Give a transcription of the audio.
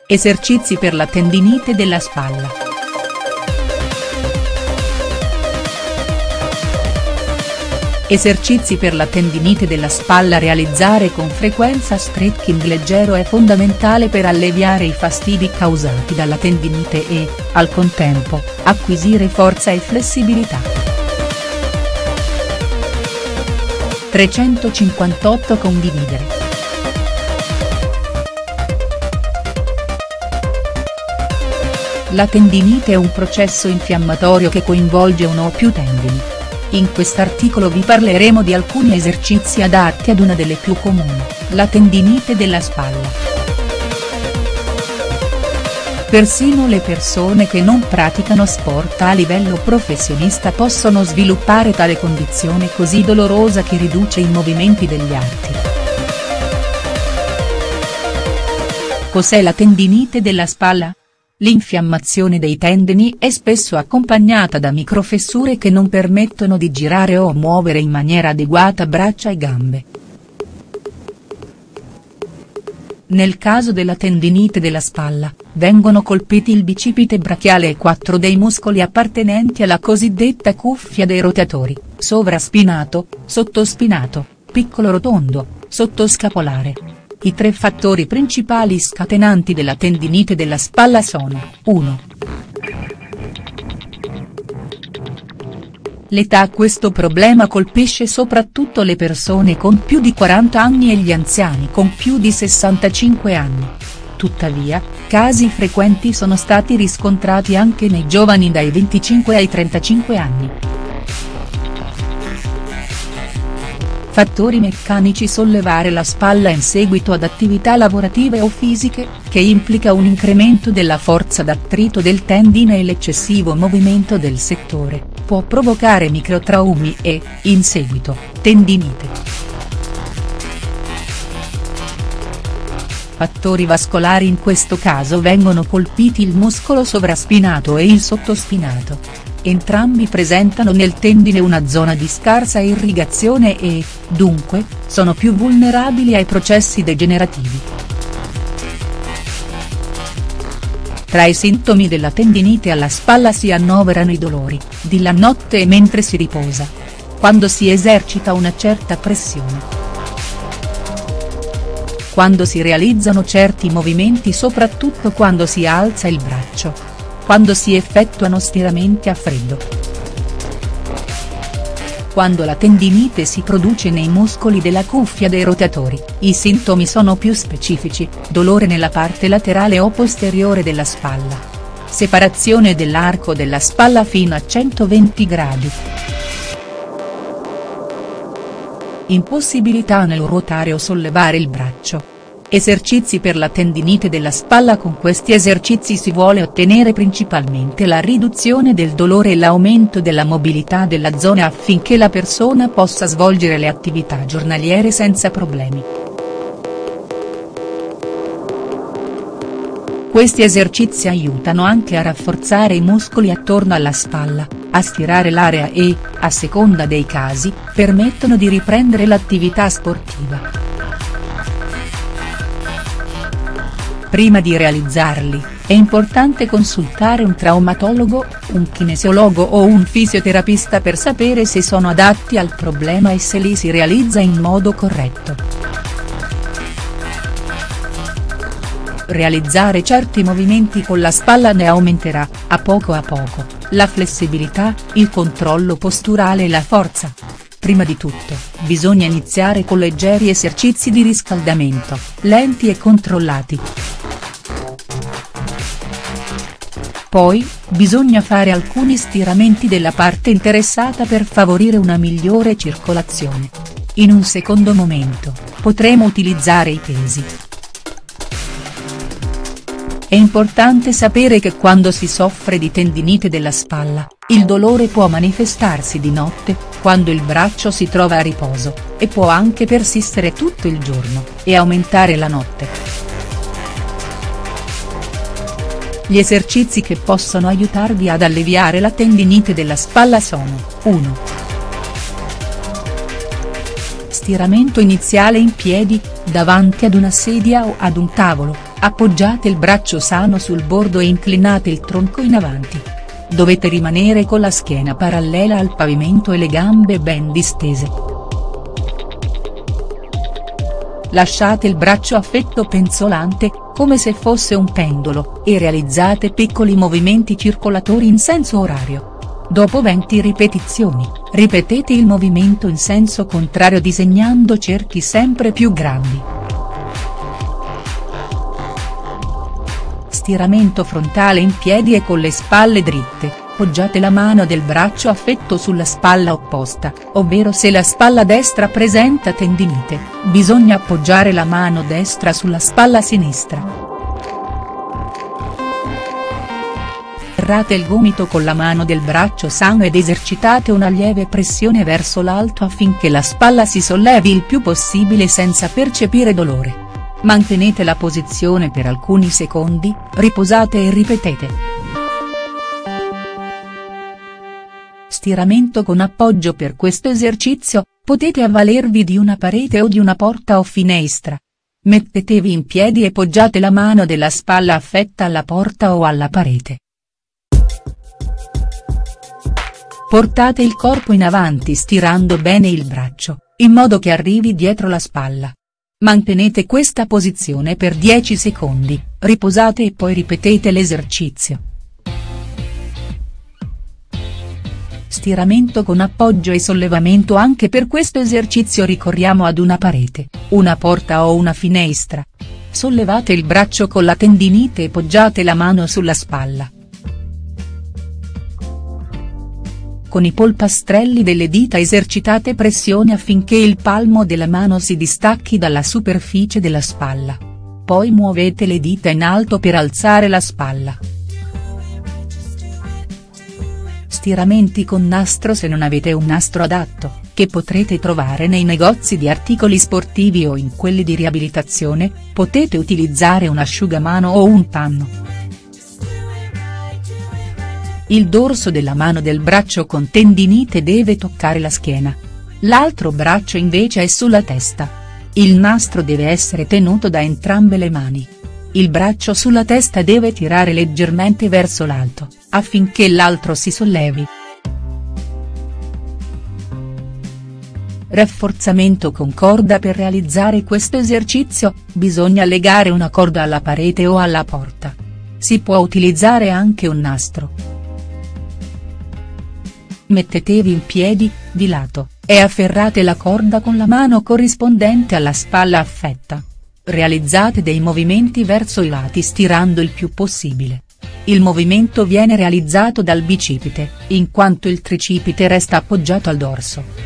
Esercizi per la tendinite della spalla. Esercizi per la tendinite della spalla. Realizzare con frequenza stretching leggero è fondamentale per alleviare i fastidi causati dalla tendinite e, al contempo, acquisire forza e flessibilità. 358 Condividere. La tendinite è un processo infiammatorio che coinvolge uno o più tendini. In quest'articolo vi parleremo di alcuni esercizi adatti ad una delle più comuni, la tendinite della spalla. Persino le persone che non praticano sport a livello professionista possono sviluppare tale condizione così dolorosa che riduce i movimenti degli arti. Cos'è la tendinite della spalla? L'infiammazione dei tendini è spesso accompagnata da microfessure che non permettono di girare o muovere in maniera adeguata braccia e gambe. Nel caso della tendinite della spalla, vengono colpiti il bicipite brachiale e 4 dei muscoli appartenenti alla cosiddetta cuffia dei rotatori, sovraspinato, sottospinato, piccolo rotondo, sottoscapolare. I 3 fattori principali scatenanti della tendinite della spalla sono: 1. L'età. Questo problema colpisce soprattutto le persone con più di 40 anni e gli anziani con più di 65 anni. Tuttavia, casi frequenti sono stati riscontrati anche nei giovani dai 25 ai 35 anni. Fattori meccanici. Sollevare la spalla in seguito ad attività lavorative o fisiche, che implica un incremento della forza d'attrito del tendine e l'eccessivo movimento del settore, può provocare microtraumi e, in seguito, tendinite. Fattori vascolari. In questo caso vengono colpiti il muscolo sovraspinato e il sottospinato. Entrambi presentano nel tendine una zona di scarsa irrigazione e, dunque, sono più vulnerabili ai processi degenerativi. Tra i sintomi della tendinite alla spalla si annoverano i dolori, di la notte e mentre si riposa. Quando si esercita una certa pressione. Quando si realizzano certi movimenti, soprattutto quando si alza il braccio. Quando si effettuano stiramenti a freddo. Quando la tendinite si produce nei muscoli della cuffia dei rotatori, i sintomi sono più specifici: dolore nella parte laterale o posteriore della spalla. Separazione dell'arco della spalla fino a 120 gradi. Impossibilità nel ruotare o sollevare il braccio. Esercizi per la tendinite della spalla. Con questi esercizi si vuole ottenere principalmente la riduzione del dolore e l'aumento della mobilità della zona affinché la persona possa svolgere le attività giornaliere senza problemi. Questi esercizi aiutano anche a rafforzare i muscoli attorno alla spalla, a stirare l'area e, a seconda dei casi, permettono di riprendere l'attività sportiva. Prima di realizzarli, è importante consultare un traumatologo, un kinesiologo o un fisioterapista per sapere se sono adatti al problema e se li si realizza in modo corretto. Realizzare certi movimenti con la spalla ne aumenterà, a poco, la flessibilità, il controllo posturale e la forza. Prima di tutto, bisogna iniziare con leggeri esercizi di riscaldamento, lenti e controllati. Poi, bisogna fare alcuni stiramenti della parte interessata per favorire una migliore circolazione. In un secondo momento, potremo utilizzare i pesi. È importante sapere che quando si soffre di tendinite della spalla, il dolore può manifestarsi di notte, quando il braccio si trova a riposo, e può anche persistere tutto il giorno, e aumentare la notte. Gli esercizi che possono aiutarvi ad alleviare la tendinite della spalla sono: 1. Stiramento iniziale in piedi, davanti ad una sedia o ad un tavolo, Appoggiate il braccio sano sul bordo e inclinate il tronco in avanti. Dovete rimanere con la schiena parallela al pavimento e le gambe ben distese. Lasciate il braccio affetto penzolante, come se fosse un pendolo, e realizzate piccoli movimenti circolatori in senso orario. Dopo 20 ripetizioni, ripetete il movimento in senso contrario disegnando cerchi sempre più grandi. Stiramento frontale in piedi e con le spalle dritte. Poggiate la mano del braccio affetto sulla spalla opposta, ovvero se la spalla destra presenta tendinite, bisogna appoggiare la mano destra sulla spalla sinistra. Serrate il gomito con la mano del braccio sano ed esercitate una lieve pressione verso l'alto affinché la spalla si sollevi il più possibile senza percepire dolore. Mantenete la posizione per alcuni secondi, riposate e ripetete. Stiramento con appoggio. Per questo esercizio, potete avvalervi di una parete o di una porta o finestra. Mettetevi in piedi e poggiate la mano della spalla affetta alla porta o alla parete. Portate il corpo in avanti stirando bene il braccio, in modo che arrivi dietro la spalla. Mantenete questa posizione per 10 secondi, riposate e poi ripetete l'esercizio. Stiramento con appoggio e sollevamento. Anche per questo esercizio ricorriamo ad una parete, una porta o una finestra. Sollevate il braccio con la tendinite e poggiate la mano sulla spalla. Con i polpastrelli delle dita esercitate pressione affinché il palmo della mano si distacchi dalla superficie della spalla. Poi muovete le dita in alto per alzare la spalla. Stiramenti con nastro. Se non avete un nastro adatto, che potrete trovare nei negozi di articoli sportivi o in quelli di riabilitazione, potete utilizzare un asciugamano o un panno. Il dorso della mano del braccio con tendinite deve toccare la schiena. L'altro braccio invece è sulla testa. Il nastro deve essere tenuto da entrambe le mani. Il braccio sulla testa deve tirare leggermente verso l'alto, affinché l'altro si sollevi. Rafforzamento con corda. Per realizzare questo esercizio, bisogna legare una corda alla parete o alla porta. Si può utilizzare anche un nastro. Mettetevi in piedi, di lato, e afferrate la corda con la mano corrispondente alla spalla affetta. Realizzate dei movimenti verso i lati stirando il più possibile. Il movimento viene realizzato dal bicipite, in quanto il tricipite resta appoggiato al dorso.